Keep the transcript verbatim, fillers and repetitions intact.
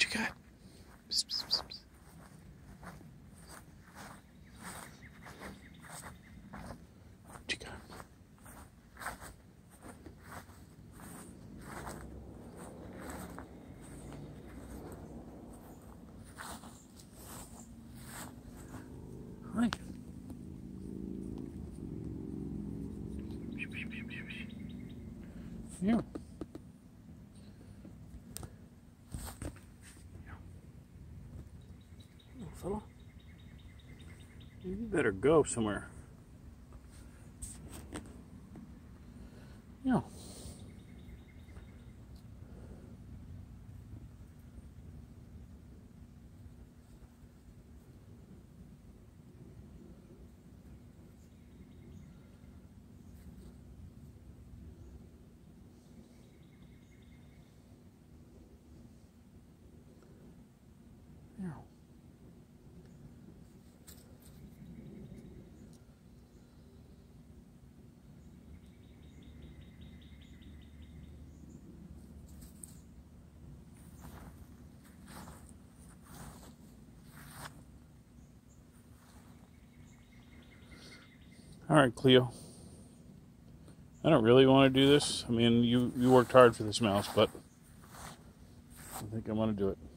What you got? Psst, psst, psst, psst. What you got? Hi. Yeah. Little fella. You better go somewhere. Yeah. Yeah. All right, Cleo. I don't really want to do this. I mean, you, you worked hard for this mouse, but I think I want to do it.